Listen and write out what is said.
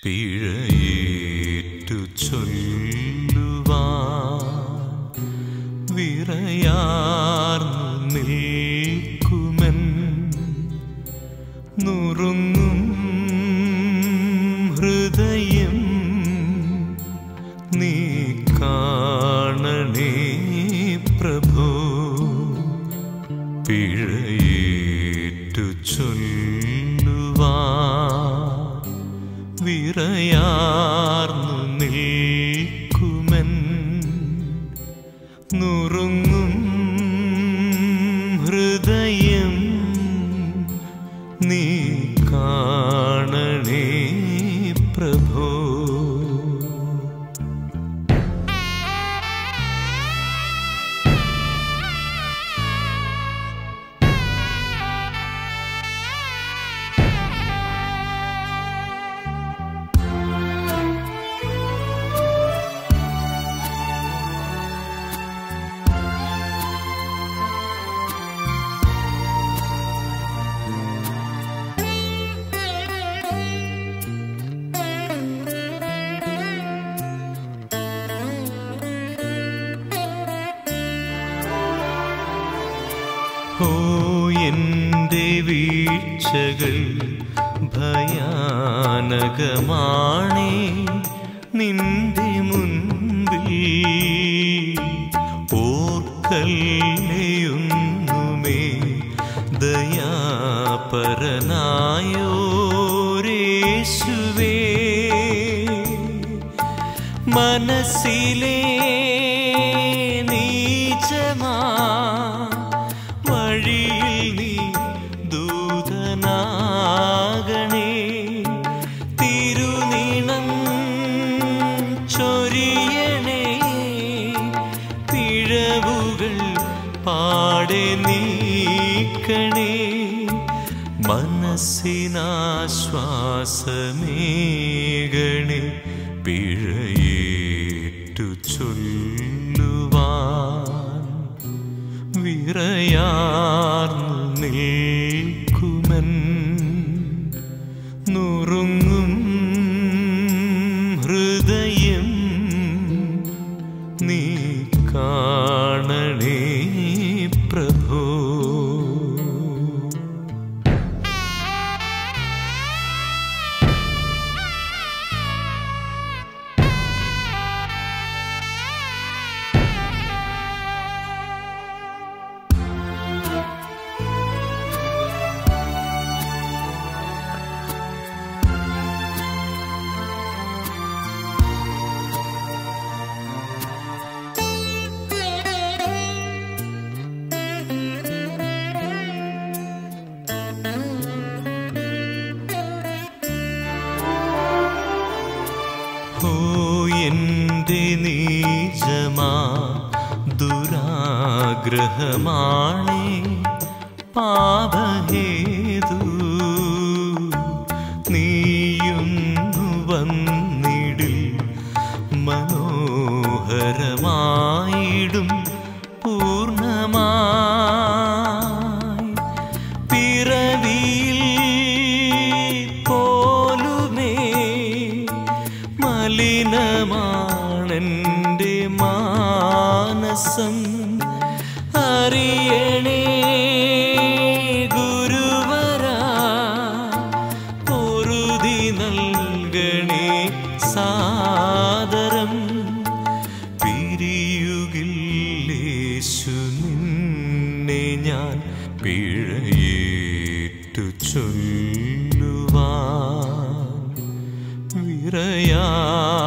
പിഴയേറ്റു ചൊല്ലുവാൻ വിറയാർന്നു നിൽക്കുമെൻ നുറുങ്ങും ഹൃദയം നീ കാണണേ പ്രഭോ. പിഴയേറ്റു ചൊല്ലുവാൻ വിറയാർന്നു നിൽക്കുമെൻ നുറുങ്ങും ഹൃദയം നീ കാണണേ പ്രഭോ. ഓ എൻ്റെ വീഴ്ചകൾ ഭയാനകമാണേ നിന്റെ മുൻപിൽ ഓർക്കല്ലേയൊന്നുമേ ദയാപരനായോരേശുവേ. മനസ്സിലെ നീചമാ വഴിയിൽ നീ ദൂതനാകണേ. തിരുനിണം ചൊരിയണേ. പിഴവുകൾ പാടെ നീക്കണേ. മനസ്സിനാശ്വാസമേകണേ. പിഴയേറ്റു ചൊല്ലുവാൻ വിറയാർന്നു നിൽക്കുമെൻ നുറുങ്ങും ഹൃദയം നീ കാണണേ പ്രഭോ. ഓ എൻ്റെ നീചമാ ദുരാഗ്രഹമാണേ പാപഹേതു. നീയൊന്നു വന്നിടിൽ മനോഹരമായിടും പൂർണ്ണമായി. പിറവിയിൽ പോലുമേ മലിനമാണെൻ്റെ മാനസം. അറിയണേ ഗുരുവരാ. പൊറുതി നൽകണേ സാദരം. പിരിയുകില്ലേശു നിന്നെ ഞാൻ. പിഴയേറ്റു ചൊല്ലുവാൻ വിറയാ